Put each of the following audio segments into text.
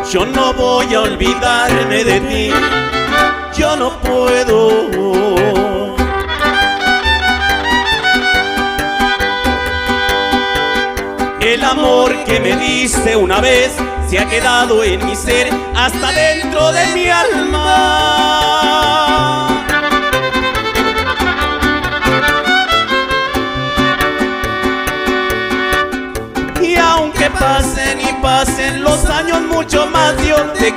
Yo no voy a olvidarme de ti, yo no puedo. El amor que me diste una vez se ha quedado en mi ser hasta dentro de mi alma. Y aunque pasen y pasen los años, mucho más yo te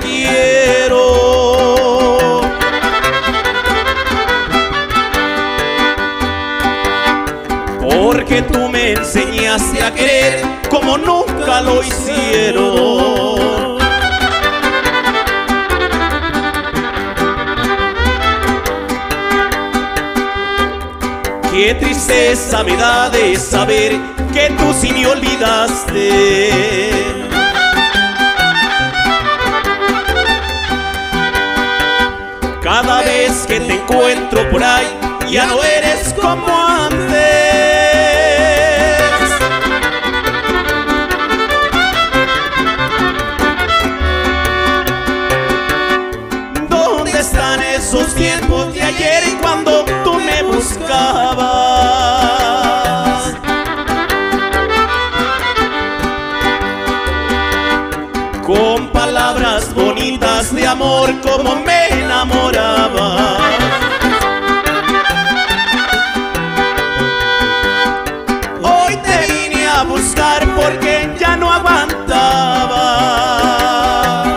quiero. Porque tú me enseñaste a querer como nunca lo hicieron. Qué tristeza me da de saber que tú sí me olvidaste. Cada vez que te encuentro por ahí, ya no eres como antes. ¿Dónde están esos tiempos de ayer cuando tú me buscabas? Con palabras bonitas de amor como me enamoraba. Hoy te vine a buscar porque ya no aguantaba.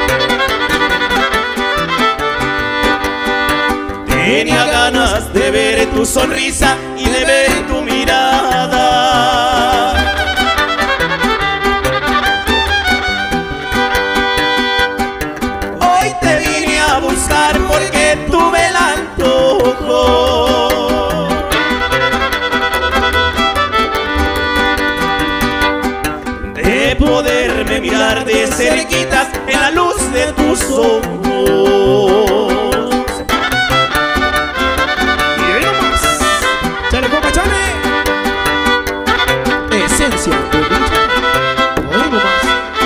Tenía ganas de ver tu sonrisa y de ver tu mirada. Hoy te vine a buscar porque tuve el antojo de poderme mirar de cerquitas en la luz de tus ojos. Y ahí nomás, chale compa, chale. Esencia, ahí nomás.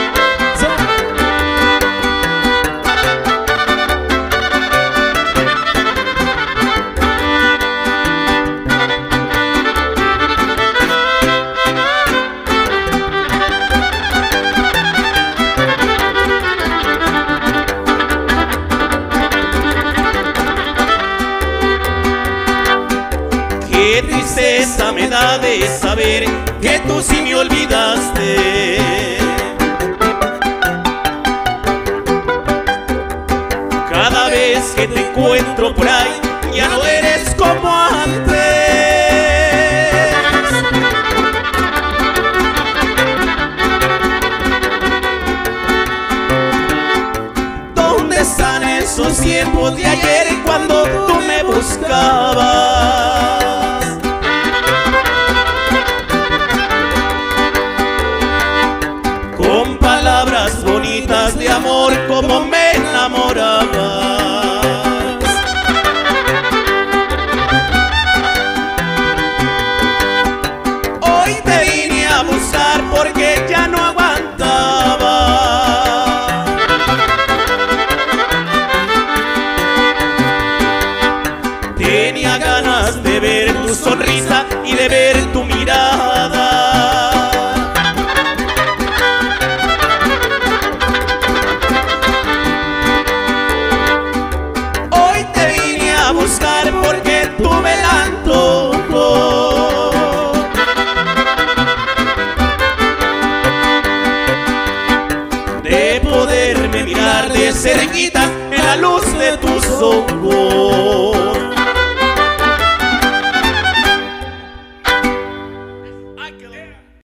Qué tristeza me da de saber que tú sí me olvidaste. Cada vez que te encuentro por ahí, ya no eres como antes. ¿Dónde están esos tiempos de ayer cuando tú me buscabas? Con palabras bonitas de amor como me enamorabas. Hoy te vine a buscar porque ya no aguantaba. Tenía ganas de ver tu sonrisa y de ver tu mirada. Hoy te vine a buscar porque tuve el antojo de poderme mirar de cerquita en la luz de tus ojos.